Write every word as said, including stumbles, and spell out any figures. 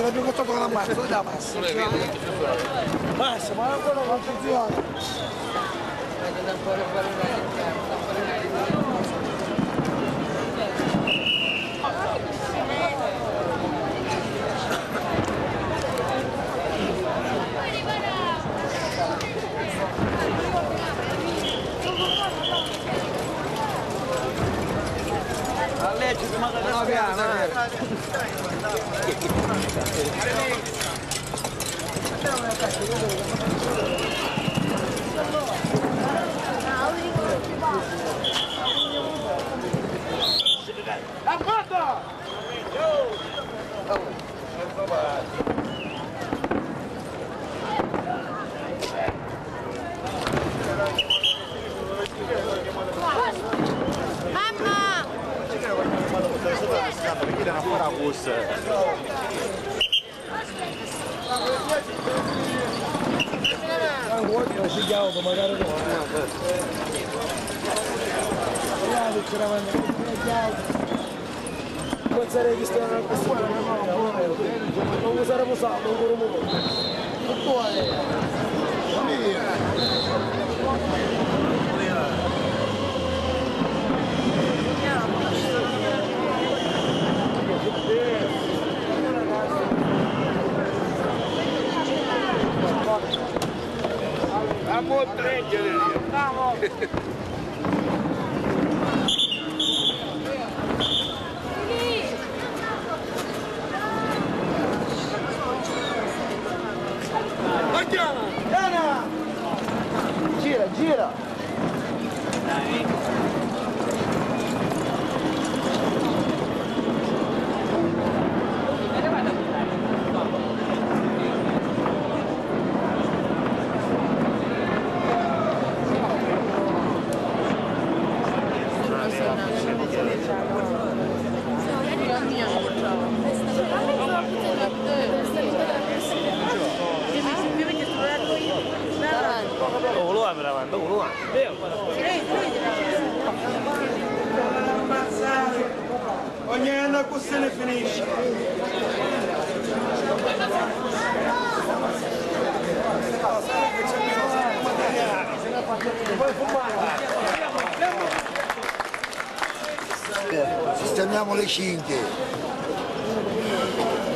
è più costato che la massa, dove la passa? Passa, ma ancora non funziona. A legge prima da piano, perché era fuori a busta. Guarda, si chiama, magari no. Guarda, c'era non sarei visto una persona, non mi sarei posato, ancora un po'. Tutto è. Vamos a prendere! Vamos! Dana! Gira, gira! Dai. Oh, lo apre davanti, oh, lo apre. Ogni anno così se ne finisce. Sistemiamo le cinghie.